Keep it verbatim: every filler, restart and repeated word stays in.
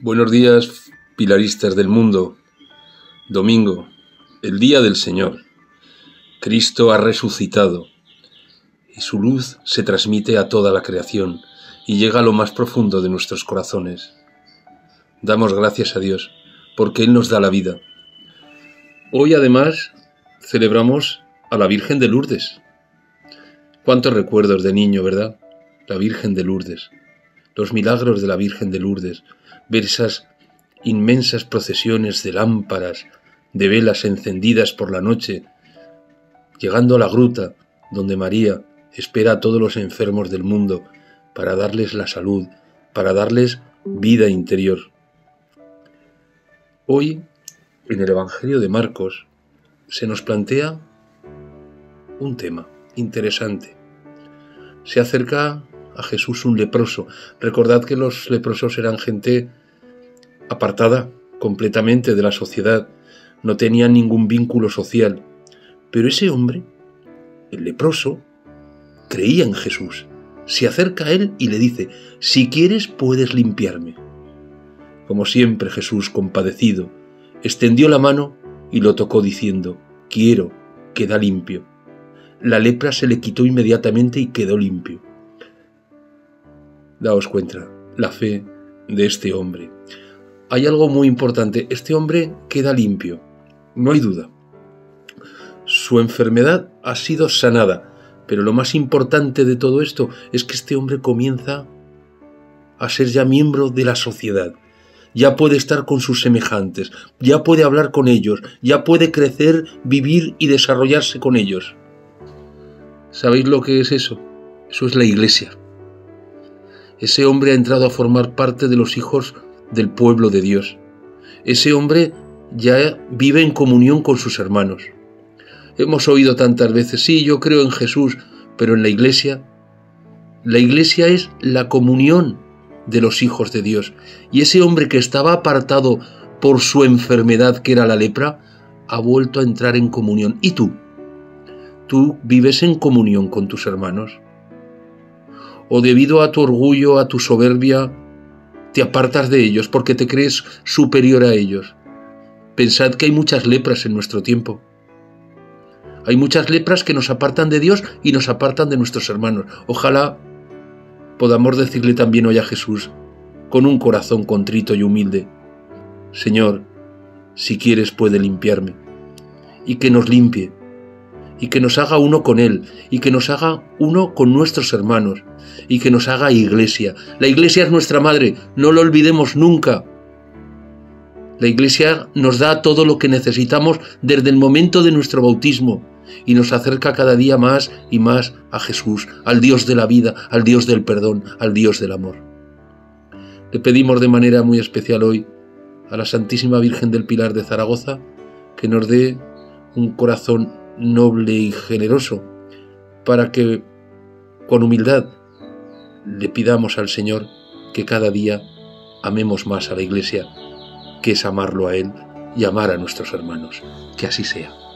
Buenos días, pilaristas del mundo. Domingo, el día del Señor. Cristo ha resucitado y su luz se transmite a toda la creación y llega a lo más profundo de nuestros corazones. Damos gracias a Dios porque Él nos da la vida. Hoy además celebramos a la Virgen de Lourdes. Cuántos recuerdos de niño, ¿verdad? La Virgen de Lourdes. Los milagros de la Virgen de Lourdes. Ver esas inmensas procesiones de lámparas, de velas encendidas por la noche, llegando a la gruta donde María espera a todos los enfermos del mundo para darles la salud, para darles vida interior. Hoy, en el Evangelio de Marcos, se nos plantea un tema interesante. Se acerca a Jesús un leproso. Recordad que los leprosos eran gente apartada completamente de la sociedad, no tenían ningún vínculo social. Pero ese hombre, el leproso, creía en Jesús. Se acerca a él y le dice: si quieres puedes limpiarme. Como siempre, Jesús, compadecido, extendió la mano y lo tocó diciendo: quiero, queda limpio. La lepra se le quitó inmediatamente y quedó limpio. Daos cuenta, la fe de este hombre. Hay algo muy importante, este hombre queda limpio, no hay duda. Su enfermedad ha sido sanada, pero lo más importante de todo esto es que este hombre comienza a ser ya miembro de la sociedad. Ya puede estar con sus semejantes, ya puede hablar con ellos, ya puede crecer, vivir y desarrollarse con ellos. ¿Sabéis lo que es eso? Eso es la Iglesia. Ese hombre ha entrado a formar parte de los hijos del pueblo de Dios. Ese hombre ya vive en comunión con sus hermanos. Hemos oído tantas veces: sí, yo creo en Jesús, pero en la Iglesia, la Iglesia es la comunión de los hijos de Dios. Y ese hombre que estaba apartado por su enfermedad, que era la lepra, ha vuelto a entrar en comunión. ¿Y tú? ¿Tú vives en comunión con tus hermanos? ¿O debido a tu orgullo, a tu soberbia, te apartas de ellos porque te crees superior a ellos? Pensad que hay muchas lepras en nuestro tiempo. Hay muchas lepras que nos apartan de Dios y nos apartan de nuestros hermanos. Ojalá podamos decirle también hoy a Jesús, con un corazón contrito y humilde: Señor, si quieres puede limpiarme. Y que nos limpie, y que nos haga uno con Él, y que nos haga uno con nuestros hermanos, y que nos haga Iglesia. La Iglesia es nuestra madre, no lo olvidemos nunca. La Iglesia nos da todo lo que necesitamos desde el momento de nuestro bautismo y nos acerca cada día más y más a Jesús, al Dios de la vida, al Dios del perdón, al Dios del amor. Le pedimos de manera muy especial hoy a la Santísima Virgen del Pilar de Zaragoza que nos dé un corazón noble y generoso para que con humildad le pidamos al Señor que cada día amemos más a la Iglesia, que es amarlo a Él y amar a nuestros hermanos. Que así sea.